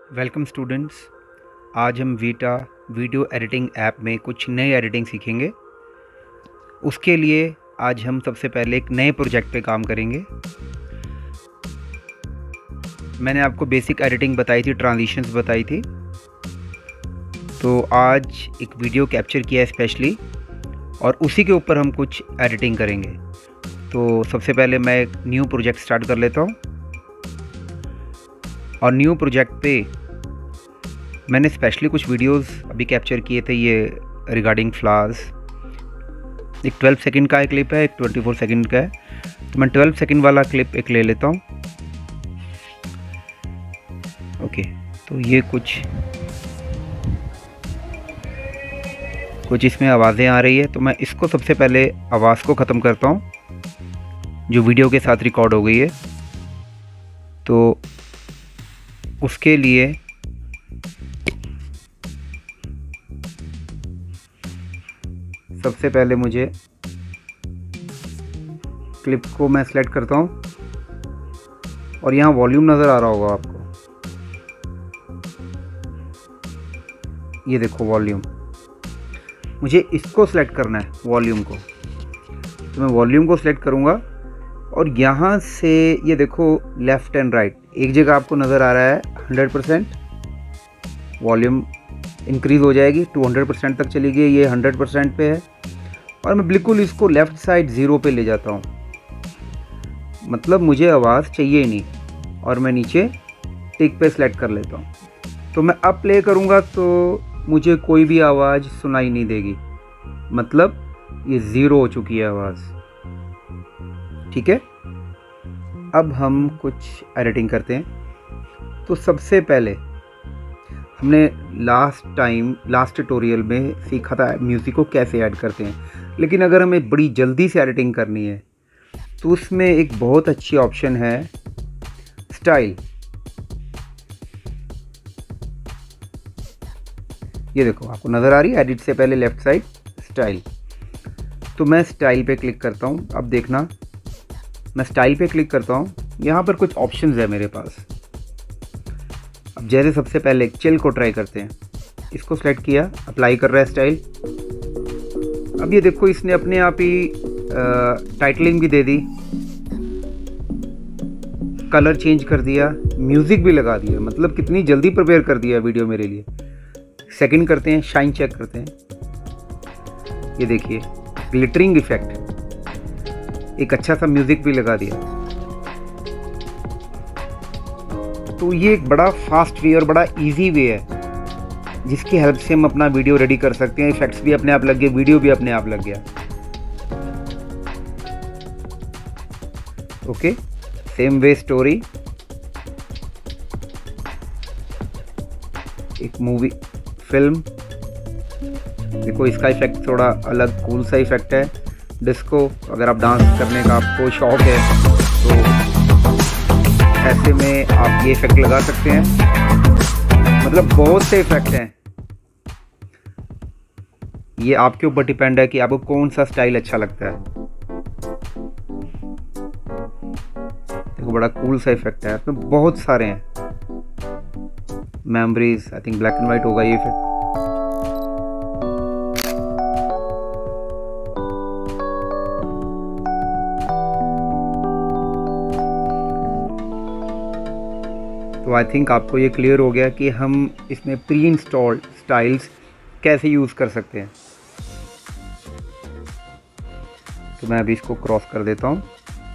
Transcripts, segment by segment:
Welcome students. आज हम Vita video editing app में कुछ नए एडिटिंग सीखेंगे। उसके लिए आज हम सबसे पहले एक नए प्रोजेक्ट पे काम करेंगे। मैंने आपको बेसिक एडिटिंग बताई थी, ट्रांजिशंस बताई थी। तो आज एक वीडियो कैप्चर किया है स्पेशली, और उसी के ऊपर हम कुछ एडिटिंग करेंगे। तो सबसे पहले मैं एक न्यू प्रोजेक्ट स्टार्ट कर लेता हूँ। और न्यू प्रोजेक्ट पे मैंने स्पेशली कुछ वीडियोस अभी कैप्चर किए थे, ये रिगार्डिंग फ्लावर्स। एक 12 सेकंड का एक क्लिप है, एक 24 सेकंड का है। तो मैं 12 सेकंड वाला क्लिप एक ले लेता हूँ। ओके, तो ये कुछ इसमें आवाज़ें आ रही है, तो मैं इसको सबसे पहले आवाज़ को ख़त्म करता हूँ जो वीडियो के साथ रिकॉर्ड हो गई है। तो उसके लिए सबसे पहले मुझे क्लिप को मैं सेलेक्ट करता हूँ, और यहाँ वॉल्यूम नज़र आ रहा होगा आपको। ये देखो वॉल्यूम, मुझे इसको सेलेक्ट करना है, वॉल्यूम को। तो मैं वॉल्यूम को सेलेक्ट करूँगा, और यहाँ से ये देखो लेफ़्ट एंड राइट एक जगह आपको नज़र आ रहा है 100%। वॉल्यूम इंक्रीज़ हो जाएगी, 200% तक चली गई, ये 100% पे है। और मैं बिल्कुल इसको लेफ़्ट साइड 0 पे ले जाता हूँ, मतलब मुझे आवाज़ चाहिए ही नहीं, और मैं नीचे टिक पे सेलेक्ट कर लेता हूँ। तो मैं अब प्ले करूँगा तो मुझे कोई भी आवाज़ सुनाई नहीं देगी, मतलब ये 0 हो चुकी है आवाज़। ठीक है, अब हम कुछ एडिटिंग करते हैं। तो सबसे पहले हमने लास्ट ट्यूटोरियल में सीखा था म्यूज़िक को कैसे ऐड करते हैं, लेकिन अगर हमें बड़ी जल्दी से एडिटिंग करनी है तो उसमें एक बहुत अच्छी ऑप्शन है स्टाइल। ये देखो आपको नज़र आ रही है, एडिट से पहले लेफ़्ट साइड स्टाइल। तो मैं स्टाइल पे क्लिक करता हूँ। अब देखना, मैं स्टाइल पे क्लिक करता हूँ, यहाँ पर कुछ ऑप्शंस है मेरे पास। अब जैसे सबसे पहले चिल को ट्राई करते हैं। इसको सेलेक्ट किया, अप्लाई कर रहा है स्टाइल। अब ये देखो इसने अपने आप ही टाइटलिंग भी दे दी, कलर चेंज कर दिया, म्यूज़िक भी लगा दिया। मतलब कितनी जल्दी प्रिपेयर कर दिया वीडियो मेरे लिए। सेकंड करते हैं, शाइन चेक करते हैं। ये देखिए ग्लिटरिंग इफेक्ट, एक अच्छा सा म्यूज़िक भी लगा दिया। तो ये एक बड़ा फास्ट वे और बड़ा इजी वे है जिसकी हेल्प से हम अपना वीडियो रेडी कर सकते हैं। इफेक्ट्स भी अपने आप लग गए, वीडियो भी अपने आप लग गया। ओके, सेम वे स्टोरी, एक मूवी फिल्म। देखो इसका इफेक्ट थोड़ा अलग कूल सा इफेक्ट है। डिस्को, अगर आप डांस करने का आपको शौक है तो ऐसे में आप ये इफेक्ट लगा सकते हैं। मतलब बहुत से इफेक्ट हैं, ये आपके ऊपर डिपेंड है कि आपको कौन सा स्टाइल अच्छा लगता है। देखो बड़ा कूल सा इफेक्ट है, इसमें बहुत सारे हैं। Memories, I think black and white होगा ये इफेक्ट। तो आई थिंक आपको ये क्लियर हो गया कि हम इसमें प्री इंस्टॉल्ड स्टाइल्स कैसे यूज़ कर सकते हैं। तो मैं अभी इसको क्रॉस कर देता हूँ।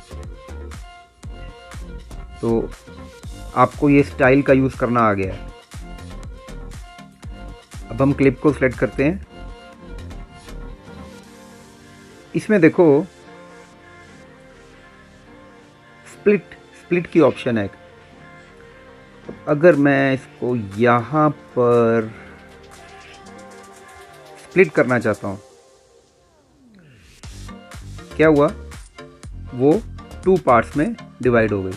तो आपको ये स्टाइल का यूज़ करना आ गया है। अब हम क्लिप को सिलेक्ट करते हैं। इसमें देखो स्प्लिट की ऑप्शन है। अगर मैं इसको यहाँ पर स्प्लिट करना चाहता हूँ, क्या हुआ, वो 2 पार्ट्स में डिवाइड हो गई।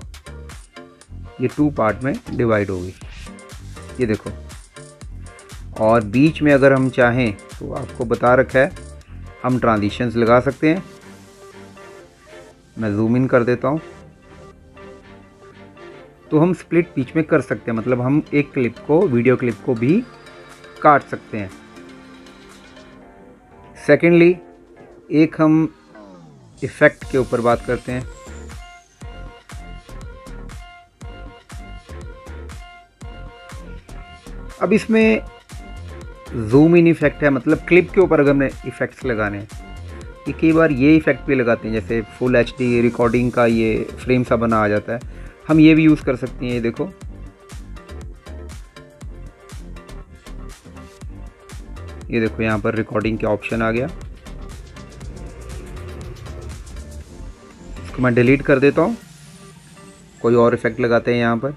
ये 2 पार्ट में डिवाइड हो गई, ये देखो। और बीच में अगर हम चाहें तो आपको बता रखा है हम ट्रांजिशंस लगा सकते हैं। मैं जूम इन कर देता हूँ। तो हम स्प्लिट बीच में कर सकते हैं, मतलब हम एक क्लिप को, वीडियो क्लिप को भी काट सकते हैं। सेकेंडली, एक हम इफ़ेक्ट के ऊपर बात करते हैं। अब इसमें जूम इन इफ़ेक्ट है, मतलब क्लिप के ऊपर अगर हमने इफ़ेक्ट्स लगाने हैं, कि कई बार ये इफ़ेक्ट भी लगाते हैं, जैसे फुल एचडी रिकॉर्डिंग का ये फ्रेम सा बना आ जाता है, हम ये भी यूज़ कर सकते हैं। ये देखो, ये देखो यहाँ पर रिकॉर्डिंग का ऑप्शन आ गया। इसको मैं डिलीट कर देता हूँ, कोई और इफ़ेक्ट लगाते हैं यहाँ पर।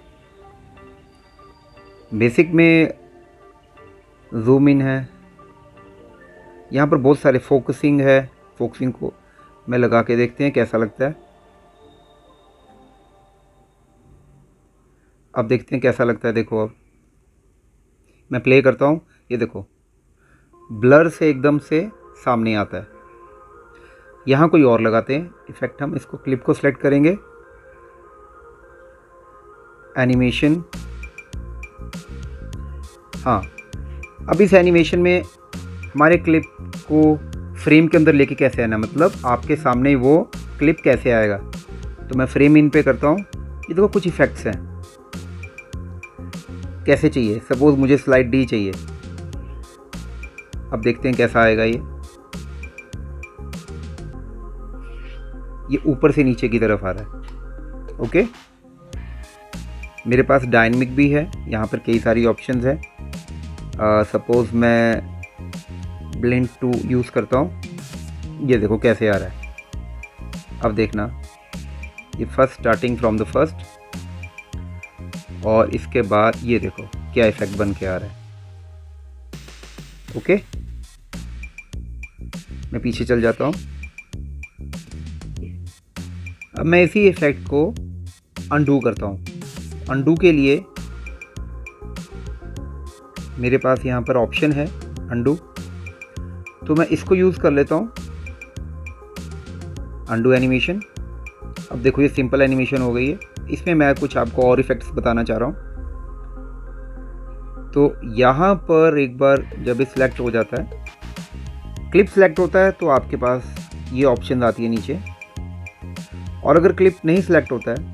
बेसिक में जूम इन है, यहाँ पर बहुत सारे फोकसिंग है, फोकसिंग को मैं लगा के देखते हैं कैसा लगता है। अब देखते हैं कैसा लगता है। देखो, अब मैं प्ले करता हूँ, ये देखो ब्लर से एकदम से सामने आता है। यहाँ कोई और लगाते हैं इफ़ेक्ट, हम इसको क्लिप को सिलेक्ट करेंगे, एनिमेशन। हाँ, अब इस एनिमेशन में हमारे क्लिप को फ्रेम के अंदर लेके कैसे आना, मतलब आपके सामने वो क्लिप कैसे आएगा। तो मैं फ्रेम इन पे करता हूँ। ये देखो कुछ इफ़ेक्ट्स हैं, कैसे चाहिए। सपोज़ मुझे स्लाइड डी चाहिए, अब देखते हैं कैसा आएगा। ये ऊपर से नीचे की तरफ आ रहा है। ओके, मेरे पास डायनेमिक भी है, यहाँ पर कई सारी ऑप्शंस हैं। सपोज़ मैं ब्लेंड 2 यूज़ करता हूँ, ये देखो कैसे आ रहा है। अब देखना, ये first starting from the first, और इसके बाद ये देखो क्या इफ़ेक्ट बन के आ रहा है। ओके, मैं पीछे चल जाता हूँ। अब मैं इसी इफ़ेक्ट को अनडू करता हूँ। अनडू के लिए मेरे पास यहाँ पर ऑप्शन है अनडू, तो मैं इसको यूज़ कर लेता हूँ, अनडू एनिमेशन। अब देखो ये सिंपल एनिमेशन हो गई है। इसमें मैं कुछ आपको और इफ़ेक्ट्स बताना चाह रहा हूँ। तो यहाँ पर एक बार जब ये सिलेक्ट हो जाता है, क्लिप सिलेक्ट होता है, तो आपके पास ये ऑप्शन आती है नीचे। और अगर क्लिप नहीं सिलेक्ट होता है,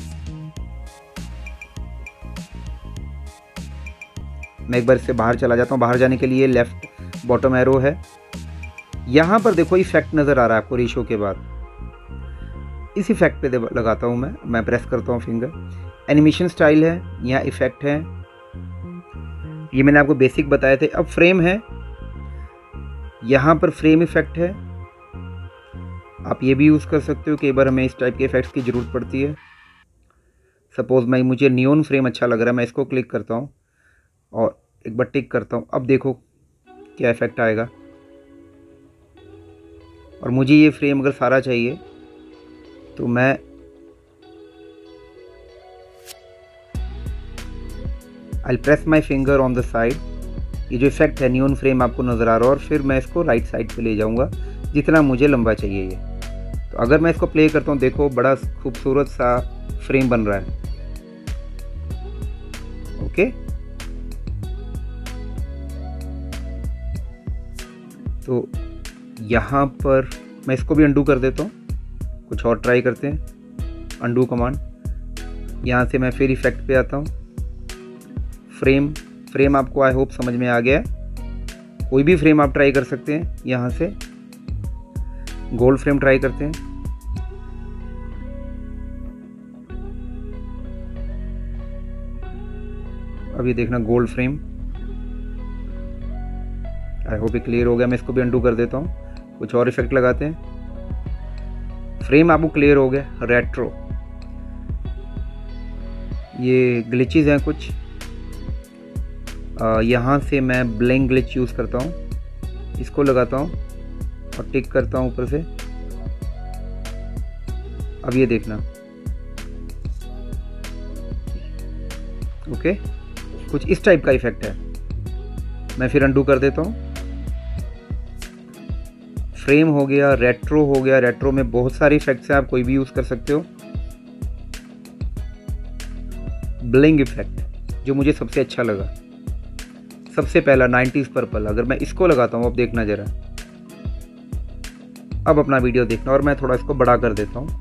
मैं एक बार इससे बाहर चला जाता हूँ। बाहर जाने के लिए लेफ़्ट बॉटम एरो है। यहाँ पर देखो इफेक्ट नज़र आ रहा है आपको रेशो के बाद। इस इफेक्ट पे लगाता हूँ मैं प्रेस करता हूँ फिंगर। एनिमेशन स्टाइल है, यहाँ इफेक्ट है, ये मैंने आपको बेसिक बताए थे। अब फ्रेम है, यहाँ पर फ्रेम इफेक्ट है, आप ये भी यूज़ कर सकते हो। कई बार हमें इस टाइप के इफेक्ट्स की ज़रूरत पड़ती है। सपोज़ मुझे नियॉन फ्रेम अच्छा लग रहा है, मैं इसको क्लिक करता हूँ और एक बार टिक करता हूँ। अब देखो क्या इफेक्ट आएगा। और मुझे ये फ्रेम अगर सारा चाहिए तो मैं I press my finger on the side. ये जो इफेक्ट है नियॉन फ्रेम आपको नज़र आ रहा है, और फिर मैं इसको राइट साइड पे ले जाऊंगा जितना मुझे लंबा चाहिए ये। तो अगर मैं इसको प्ले करता हूँ, देखो बड़ा खूबसूरत सा फ्रेम बन रहा है। ओके, तो यहाँ पर मैं इसको भी अंडू कर देता हूँ। कुछ और ट्राई करते हैं। अंडू कमांड, यहाँ से मैं फिर इफेक्ट पे आता हूँ। फ्रेम आपको आई होप समझ में आ गया। कोई भी फ्रेम आप ट्राई कर सकते हैं। यहाँ से गोल्ड फ्रेम ट्राई करते हैं। अब ये देखना गोल्ड फ्रेम, आई होप ये क्लियर हो गया। मैं इसको भी अंडू कर देता हूँ। कुछ और इफेक्ट लगाते हैं। फ्रेम आपको क्लियर हो गया। रेट्रो, ये ग्लिचेस हैं कुछ, यहाँ से मैं ब्लिंक ग्लिच यूज़ करता हूँ। इसको लगाता हूँ और टिक करता हूँ ऊपर से। अब ये देखना, ओके, कुछ इस टाइप का इफेक्ट है। मैं फिर अंडू कर देता हूँ। फ्रेम हो गया, रेट्रो हो गया। रेट्रो में बहुत सारे इफेक्ट्स हैं, आप कोई भी यूज़ कर सकते हो। ब्लिंग इफेक्ट जो मुझे सबसे अच्छा लगा, सबसे पहला 90s पर्पल। अगर मैं इसको लगाता हूँ, अब देखना ज़रा, अब अपना वीडियो देखना, और मैं थोड़ा इसको बड़ा कर देता हूँ।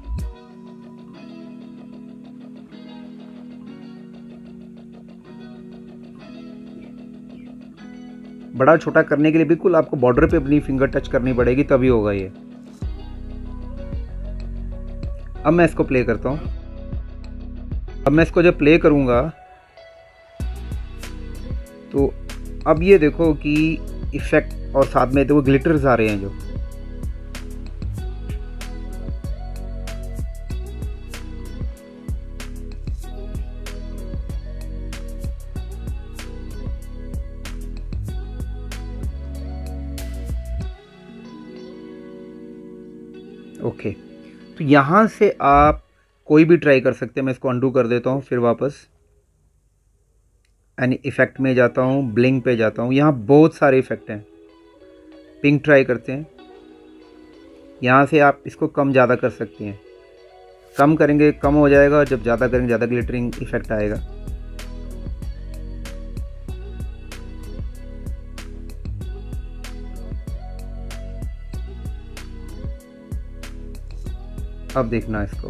बड़ा छोटा करने के लिए बिल्कुल आपको बॉर्डर पे अपनी फिंगर टच करनी पड़ेगी, तभी होगा ये। अब मैं इसको प्ले करता हूँ। अब मैं इसको जब प्ले करूँगा तो अब ये देखो कि इफेक्ट और साथ में देखो ग्लिटर्स आ रहे हैं जो। ओके, तो यहाँ से आप कोई भी ट्राई कर सकते हैं। मैं इसको अंडू कर देता हूँ, फिर वापस एंड इफ़ेक्ट में जाता हूँ, ब्लिंग पे जाता हूँ। यहाँ बहुत सारे इफ़ेक्ट हैं। पिंक ट्राई करते हैं। यहाँ से आप इसको कम ज़्यादा कर सकते हैं। कम करेंगे कम हो जाएगा, जब ज़्यादा करेंगे ज़्यादा ग्लिटरिंग इफ़ेक्ट आएगा। अब देखना इसको,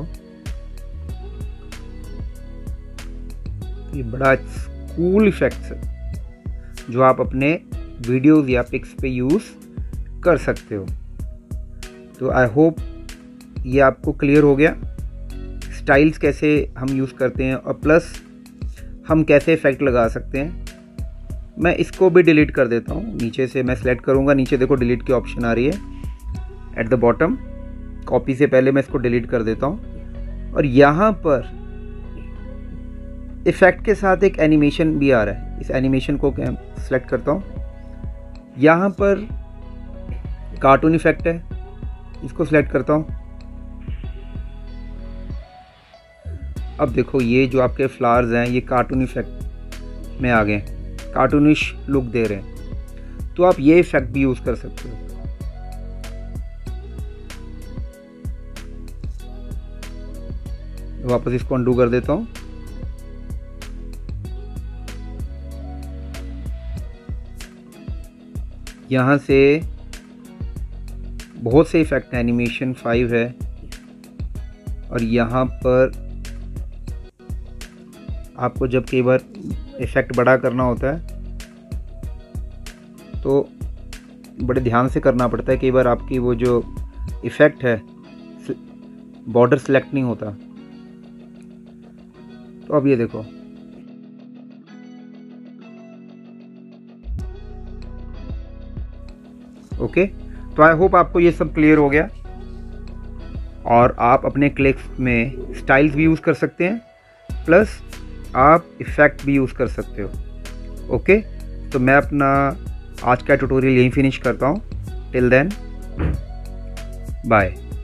ये बड़ा कूल इफेक्ट्स है जो आप अपने वीडियोस या पिक्स पे यूज़ कर सकते हो। तो आई होप ये आपको क्लियर हो गया, स्टाइल्स कैसे हम यूज़ करते हैं और प्लस हम कैसे इफ़ेक्ट लगा सकते हैं। मैं इसको भी डिलीट कर देता हूँ। नीचे से मैं सेलेक्ट करूँगा, नीचे देखो डिलीट की ऑप्शन आ रही है एट द बॉटम। कॉपी से पहले मैं इसको डिलीट कर देता हूँ, और यहाँ पर इफ़ेक्ट के साथ एक एनिमेशन भी आ रहा है। इस एनिमेशन को सेलेक्ट करता हूँ। यहाँ पर कार्टून इफ़ेक्ट है, इसको सेलेक्ट करता हूँ। अब देखो ये जो आपके फ्लावर्स हैं ये कार्टून इफ़ेक्ट में आ गए, कार्टूनिश लुक दे रहे हैं। तो आप ये इफ़ेक्ट भी यूज़ कर सकते हो। वापस इसको अंडू कर देता हूँ। यहाँ से बहुत से इफ़ेक्ट हैं, एनिमेशन 5 है, और यहाँ पर आपको जब कई बार इफ़ेक्ट बड़ा करना होता है तो बड़े ध्यान से करना पड़ता है। कई बार आपकी वो जो इफ़ेक्ट है बॉर्डर सेलेक्ट नहीं होता। तो अब ये देखो, ओके। तो आई होप आपको ये सब क्लियर हो गया, और आप अपने क्लिप्स में स्टाइल्स भी यूज़ कर सकते हैं, प्लस आप इफ़ेक्ट भी यूज़ कर सकते हो। ओके, तो मैं अपना आज का ट्यूटोरियल यहीं फिनिश करता हूँ। Till then, bye.